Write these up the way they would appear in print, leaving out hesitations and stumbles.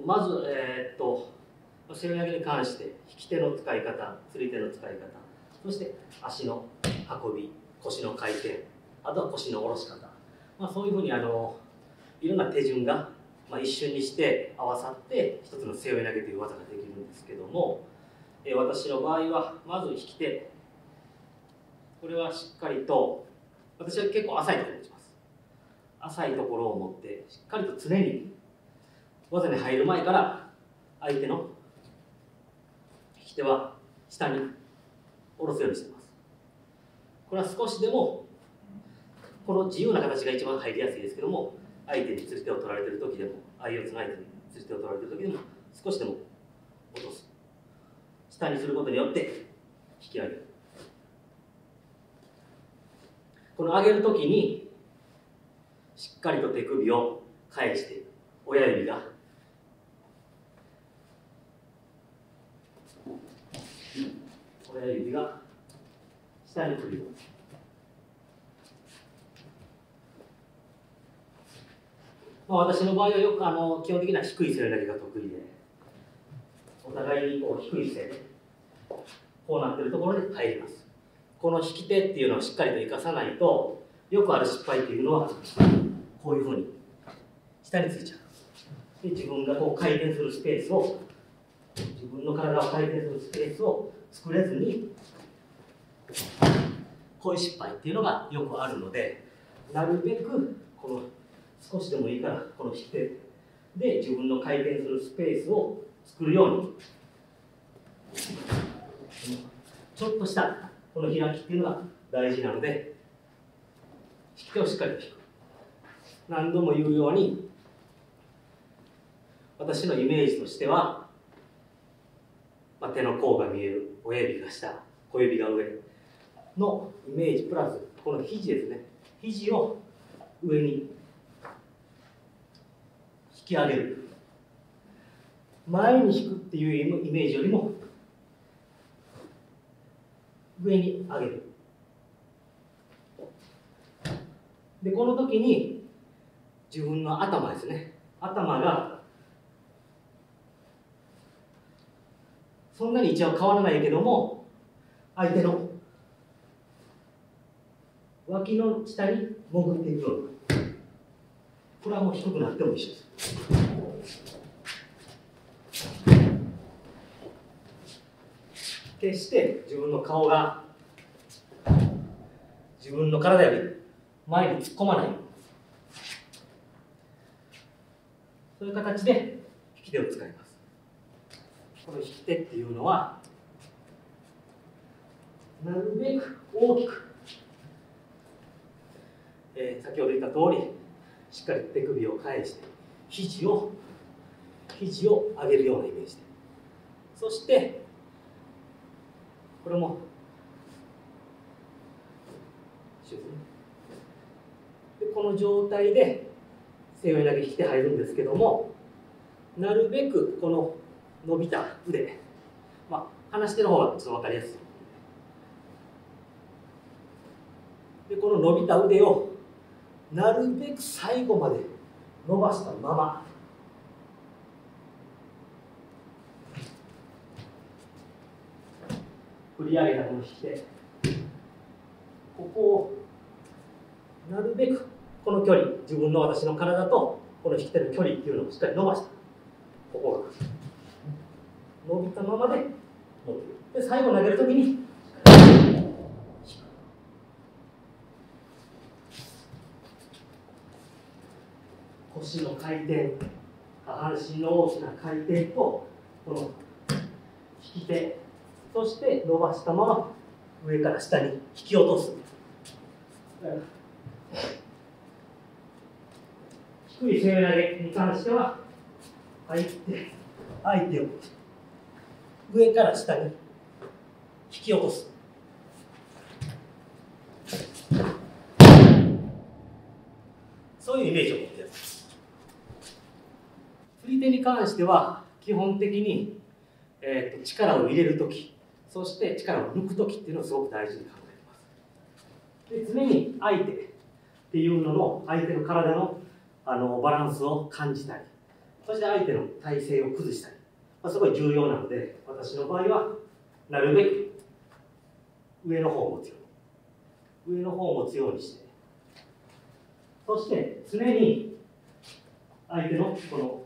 まず、背負い投げに関して引き手の使い方、釣り手の使い方、そして足の運び、腰の回転、あとは腰の下ろし方、そういうふうにいろんな手順が、一瞬にして合わさって一つの背負い投げという技ができるんですけども、私の場合はまず引き手、これはしっかりと、私は結構浅いところに打ちます。浅いところを持ってしっかりと常に技に入る前から相手の引き手は下に下ろすようにしています。これは少しでもこの自由な形が一番入りやすいですけども、相手に釣り手を取られている時でも、相四つの相手に釣り手を取られている時でも少しでも落とす、下にすることによって引き上げる。この上げる時にしっかりと手首を返して親指が下に来るように。私の場合はよく基本的には低い背負い投げが得意で、お互いにこう低い姿勢でこうなっているところで入ります。この引き手っていうのをしっかりと生かさないと、よくある失敗っていうのはこういうふうに下についちゃう。で、自分がこう回転するスペースを、自分の体を回転するスペースを作れずに、こういう失敗っていうのがよくあるので、なるべくこの少しでもいいからこの引き手で自分の回転するスペースを作るように、ちょっとしたこの開きっていうのが大事なので、引き手をしっかりと引く。何度も言うように、私のイメージとしては、手の甲が見える、親指が下、小指が上のイメージプラス、この肘ですね、肘を上に引き上げる。前に引くっていうイメージよりも上に上げる。で、この時に自分の頭ですね、頭がそんなに位置は変わらないけども、相手の脇の下に潜っていくような。これはもう低くなっても一緒です。決して自分の顔が自分の体より前に突っ込まない。そういう形で引き手を使います。この引き手っていうのは、なるべく大きく、先ほど言った通り、しっかり手首を返して肘を上げるようなイメージで、そしてこれも一緒ですね。で、この状態で背負い投げ引き手入るんですけども、なるべくこの伸びた腕、離しての方がちょっと分かりやすい。で、この伸びた腕をなるべく最後まで伸ばしたまま、振り上げたこの引き手、ここをなるべくこの距離、自分の私の体とこの引き手の距離っていうのをしっかり伸ばした。ここが伸びたままで持っている。で、最後投げるときに腰の回転、下半身の大きな回転とこの引き手、そして伸ばしたまま上から下に引き落とす。低い背負い投げに関しては、相手を上から下に引き落とす。そういうイメージを持っています。釣り手に関しては基本的に、力を入れるとき、そして力を抜くときっていうのをすごく大事に考えています。で、常に相手っていうのの相手の体のバランスを感じたり、 そして相手の体勢を崩したり、すごい重要なので、私の場合はなるべく上の方を持つように、上の方を持つようにして、そして常に相手のこ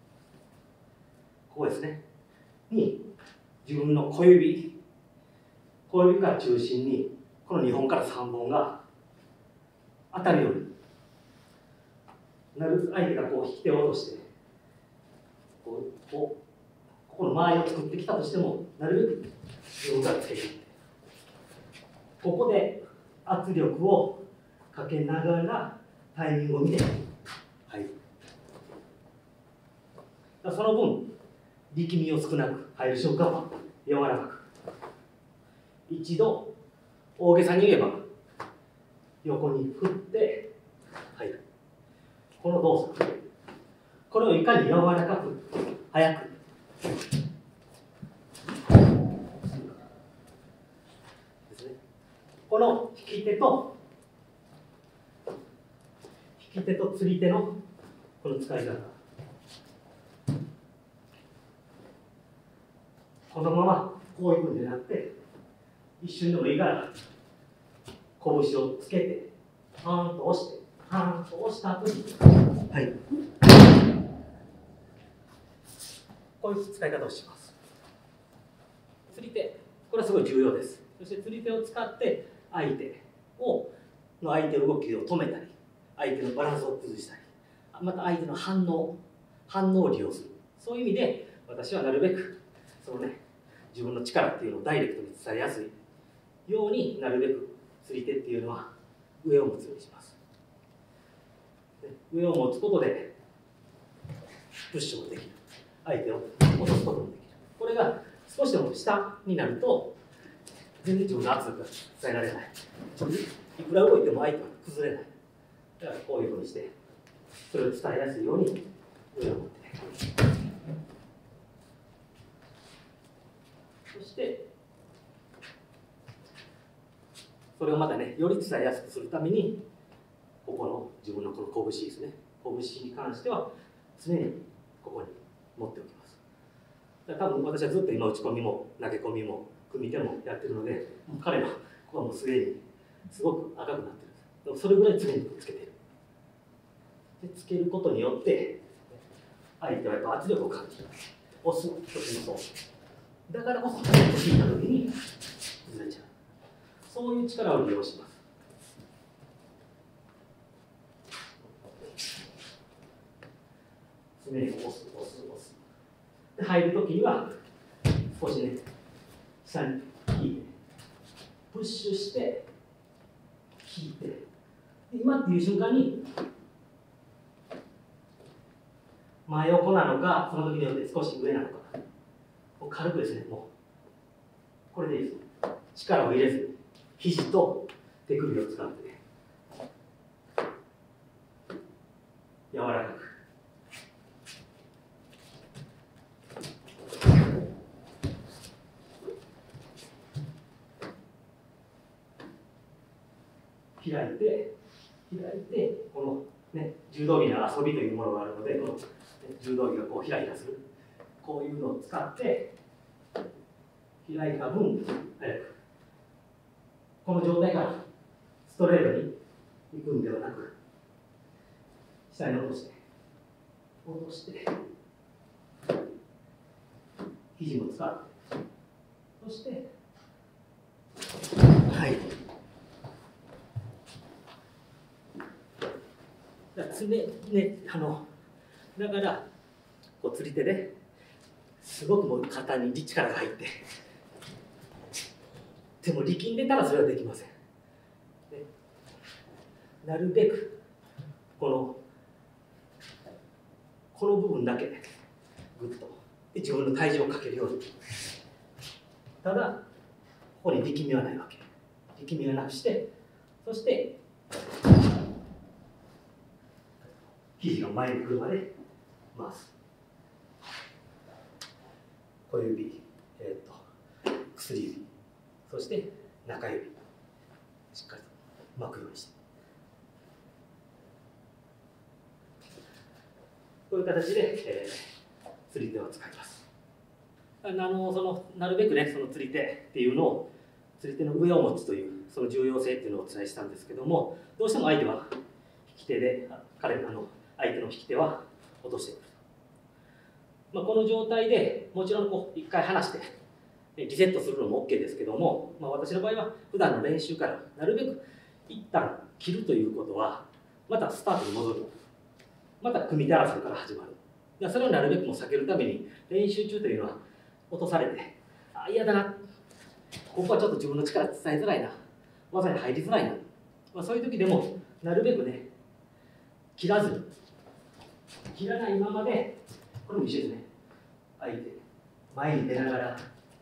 こですねに自分の小指から中心にこの2本から3本が当たるようになる。相手がこう引き手を落としてここの周りを作ってきたとしても、なるべく自分からつけていって、ここで圧力をかけながらタイミングを見て入る。その分力みを少なく、入る瞬間は柔らかく。一度大げさに言えば横に振って入る。この動作、これをいかに柔らかく早くですね。この引き手と釣り手のこの使い方、このままこういうんじゃなくて、一瞬でもいいから拳をつけてパーンと押して、パーンと押した後に、はい、こういう使い方をします。釣り手、これはすごい重要です。そして釣り手を使って相手の動きを止めたり、相手のバランスを崩したり、また相手の反応を利用する。そういう意味で私はなるべく自分の力っていうのをダイレクトに伝えやすいように、なるべく釣り手っていうのは上を持つようにします。上を持つことでプッシュもできる、相手を落とすこともできる。これが少しでも下になると全然自分の圧力が伝えられない。いくら動いても相手は崩れない。だからこういうふうにしてそれを伝えやすいように上を持って、そしてそれをまたね、より伝えやすくするために、ここの自分のこの拳ですね、拳に関しては常にここに持っておきます。だから多分私はずっと今打ち込みも投げ込みも組み手もやってるので、彼のここはもうすでにすごく赤くなってるんです。でもそれぐらい常につけている。でつけることによって相手はやっぱ圧力を感じる。押す時もそう。だからこそ引いた時に崩れちゃう。そういう力を利用します。常に押す。で入るときには少しね、下に引いて、プッシュして引いて、今っていう瞬間に真横なのか、その時によって少し上なのか、もう軽くですね、もうこれでいいです。力を入れずに肘と手首を使って、ね、柔らかく。開いて、この、ね、柔道着の遊びというものがあるので、この、ね、柔道着がこう開いたする、こういうのを使って開いた分早く、この状態からストレートに行くんではなく、下に落として肘も使って、そしてはい。だからこう釣り手ですごくもう肩に力が入って、でも力んでたらそれはできません。でなるべくこの部分だけグッと自分の体重をかけるように。ただここに力みはないわけ。力みはなくして、そして肘が前に来るまで回す。小指、薬指、そして中指、しっかりと巻くようにして。 こういう形で、釣り手を使います。なるべくね、その釣り手っていうのを釣り手の上を持つというその重要性っていうのをお伝えしたんですけども、どうしても相手は引き手で相手の引き手は落としてくる。この状態でもちろん一回離してリセットするのも OK ですけども、私の場合は普段の練習からなるべく一旦切るということはまたスタートに戻る、また組み手争いから始まる。それをなるべくも避けるために練習中というのは落とされて、嫌だな、ここはちょっと自分の力伝えづらいな、技に入りづらいな、そういう時でもなるべくね切らずに、切らないままで、これも一緒ですね、相手前に出ながら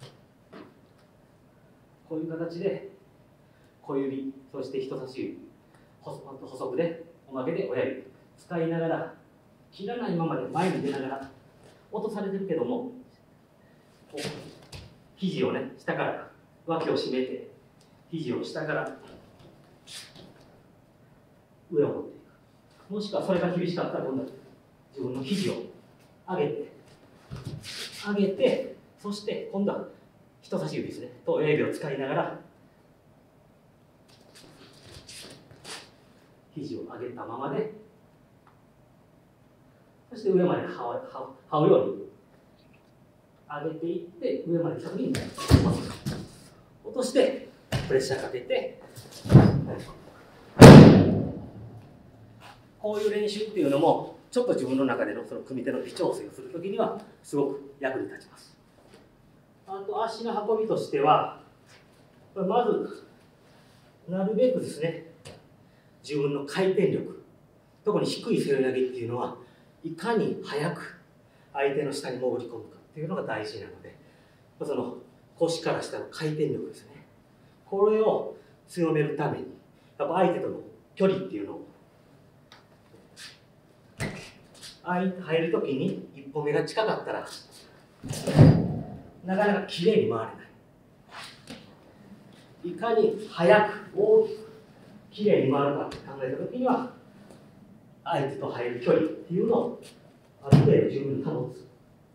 こういう形で小指、そして人差し指、補足でおまけで親指使いながら、切らないままで前に出ながら落とされてるけども、肘をね下から脇を締めて、肘を下から上を持っていく。もしくはそれが厳しかったら今度は自分の肘を上げて、そして今度は人差し指ですねと親指を使いながら肘を上げたままで、そして上まで這うように上げていって、上まで来た時に落としてプレッシャーかけて、こういう練習っていうのもちょっと自分の中でのその組み手の微調整をするときにはすごく役に立ちます。あと足の運びとしては、まずなるべくですね、自分の回転力、特に低い背負い投げっていうのはいかに早く相手の下に潜り込むかっていうのが大事なので、その腰から下の回転力ですね、これを強めるためにやっぱ相手との距離っていうのを入るときに一歩目が近かったらなかなかきれいに回れない。いかに早く大きくきれいに回るかって考えたときには、相手と入る距離っていうのをある程度十分に保つ。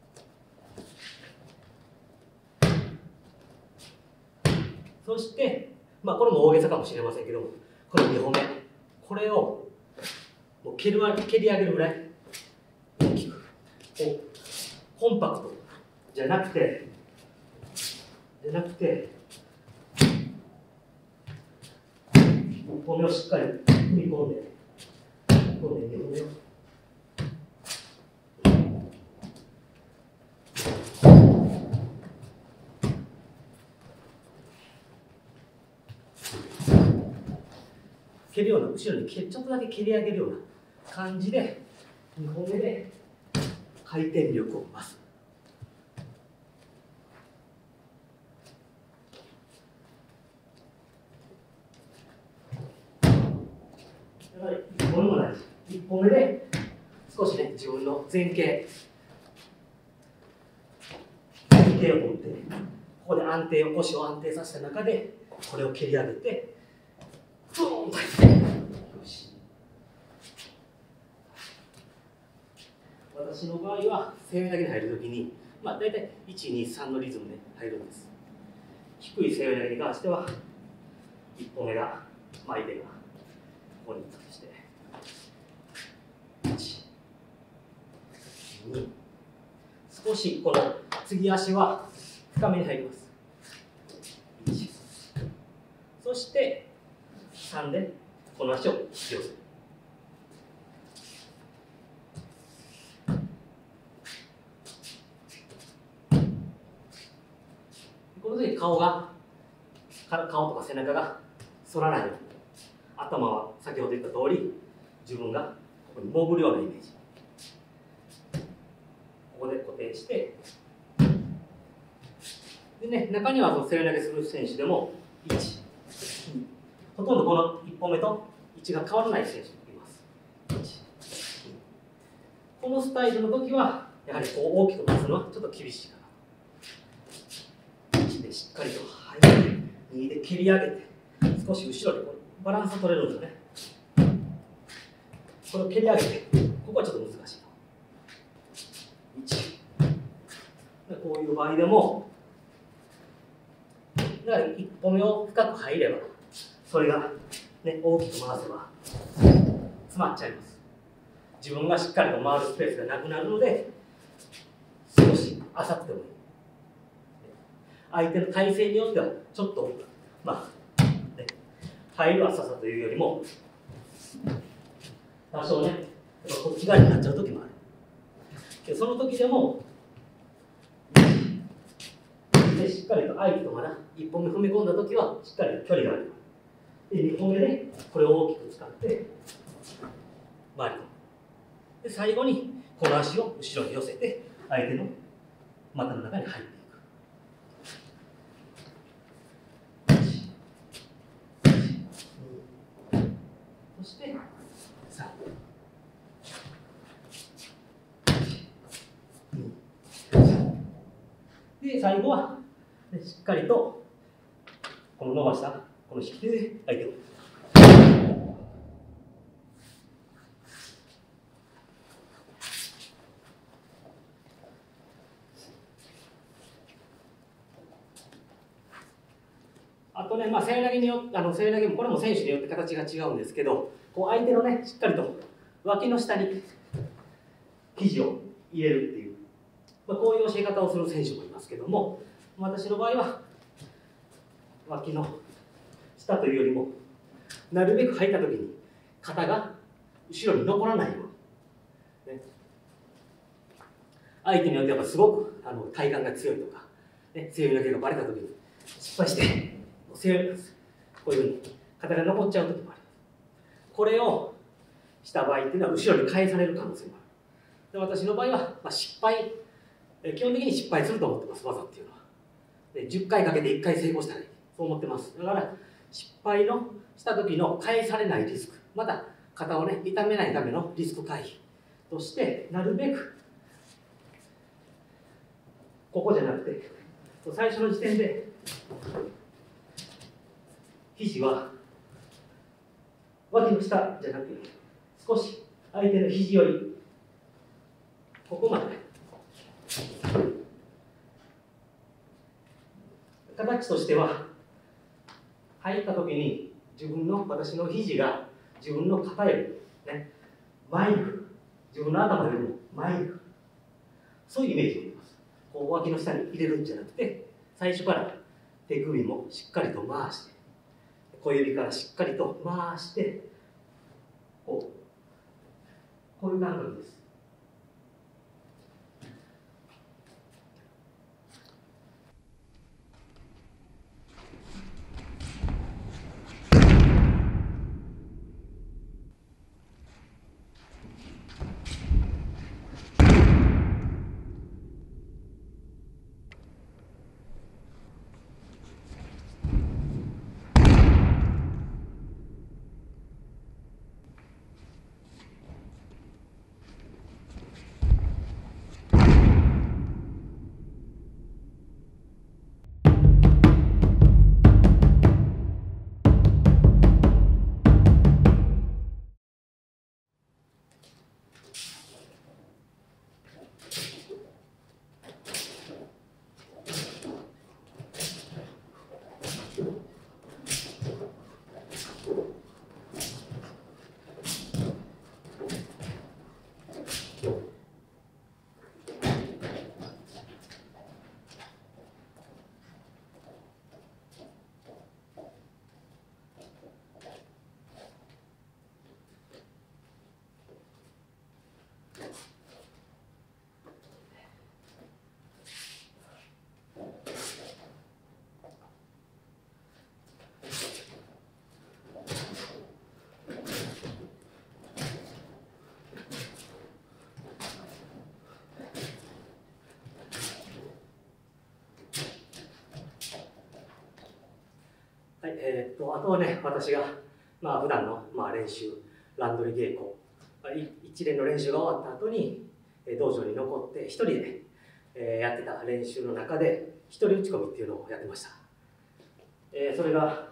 そして、これも大げさかもしれませんけども、この2歩目、これをもう蹴り上げるぐらい大きく、コンパクトじゃなくて、1歩目をしっかり踏み込んで、2歩目を蹴るような、後ろにちょっとだけ蹴り上げるような感じで2歩目で回転力を増す。1歩目も大事。1歩目で少しね、自分の前傾を持って、ここで腰を安定させた中でこれを蹴り上げてドーンと入って、よし。私の場合は背負い投げに入るときに、大体1、2、3のリズムで入るんです。低い背負い投げに関しては1歩目が相手がここに行ったとして、1、2、少しこの次足は深めに入ります。1、そして3でこの足を引き寄せる。この時顔とか背中が反らないように、頭は先ほど言った通り自分がここに潜るようなイメージ、ここで固定して、でね、中には背負い投げする選手でも1、2、ほとんどこの1歩目と位置が変わらない選手もいます。1、2、このスタイルの時はやはりこう大きく回すのはちょっと厳しいかな。1でしっかりと入って、2で蹴り上げて少し後ろでバランスを取れるんですよね。これを蹴り上げて、ここはちょっと難しい。 こういう場合でも、だから1歩目を深く入れば、それが、ね、大きく回せば詰まっちゃいます。自分がしっかりと回るスペースがなくなるので、少し浅くてもいい。相手の体勢によってはちょっと、ね、入る浅さというよりも多少ね、こっち側になっちゃう時もある。でその時でもしっかりと相手とまだ1歩目踏み込んだ時はしっかりと距離がある。で2歩目でこれを大きく使って回り込む。で最後にこの足を後ろに寄せて相手の股の中に入っていく。そして3、で最後はしっかりとこの伸ばしたこの引き手で相手をあとね、背投げによって背投げもこれも選手によって形が違うんですけど、こう相手のねしっかりと脇の下に肘を入れるっていう、こういう教え方をする選手もいますけども、私の場合は脇の下というよりもなるべく入った時に肩が後ろに残らないように、ね、相手によってやっぱすごく体幹が強いとか、ね、背負い投げがバレた時に失敗して背負いこういうふうに肩が残っちゃう時もあります。これをした場合っていうのは後ろに返される可能性もある。で私の場合は、失敗基本的に失敗すると思ってます。技っていうのはで10回かけて1回成功したらいい、そう思ってます。だから失敗のした時の返されないリスク、また肩をね痛めないためのリスク回避としてなるべくここじゃなくて最初の時点で肘は脇の下じゃなくて少し相手の肘よりここまで形としては入った時に私の肘が自分の肩より、ね、前に来る、自分の頭よりも前に来る、そういうイメージを入れます。こう脇の下に入れるんじゃなくて最初から手首もしっかりと回して小指からしっかりと回してこういう感覚です。はい、あとはね、私が、普段の、練習、ランドリー稽古、一連の練習が終わった後に、道場に残って、一人で、やってた練習の中で、一人打ち込みっていうのをやってました。それが、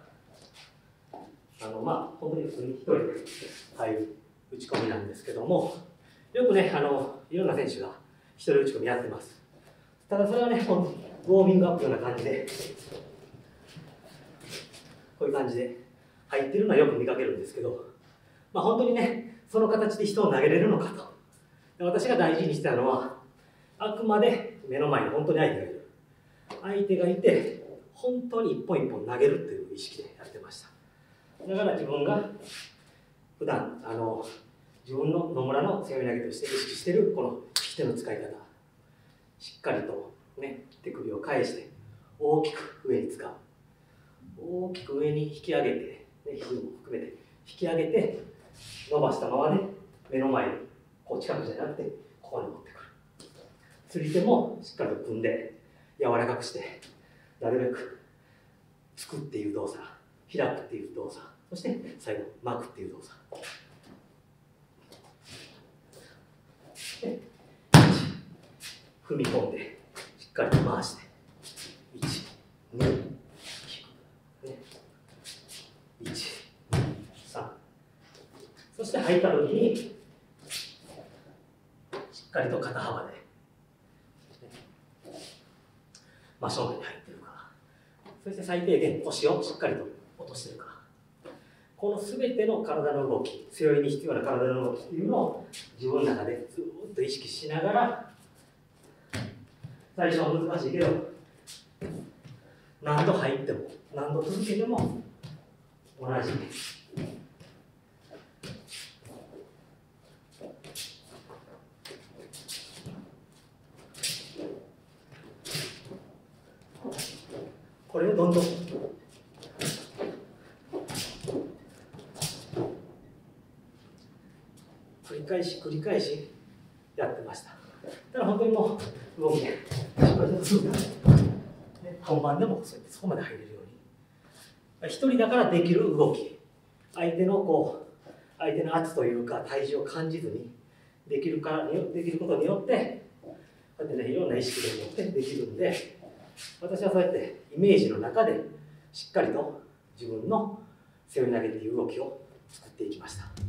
本当に普通に一人で入る打ち込みなんですけども、よくね、いろんな選手が一人打ち込みやってます。 ただそれはね、ウォーミングアップような感じで、こういう感じで入ってるのはよく見かけるんですけど、本当にね、その形で人を投げれるのかと。私が大事にしてたのは、あくまで目の前に本当に相手がいる。相手がいて、本当に一本一本投げるっていう意識でやってました。だから自分が普段自分の野村の背負い投げとして意識しているこの引き手の使い方、しっかりとね、手首を返して大きく上に使う。大きく上に引き上げて、ね、肘も含めて引き上げて伸ばしたままね、目の前にこう近くじゃなくてここに持ってくる。釣り手もしっかりと組んで柔らかくして、なるべくつくっていう動作、開くっていう動作、そして最後巻くっていう動作で、踏み込んでしっかりと回して1、2、ね、1、2、3、そして入った時にしっかりと肩幅で真正面に入っているか、そして最低限腰をしっかりと落としているか、この全ての体の動き、背負いに必要な体の動きというのを自分の中でずっと意識しながら、最初は難しいけど何度入っても何度続けても同じ。これをどんどん繰り返し繰り返しやってました。だから本当にもう動きで本番でもそこまで入れるように、一人だからできる動き、相手の圧というか体重を感じずにできることによってこうやってね、いろんな意識で持ってできるんで、私はそうやってイメージの中でしっかりと自分の背負い投げっていう動きを作っていきました。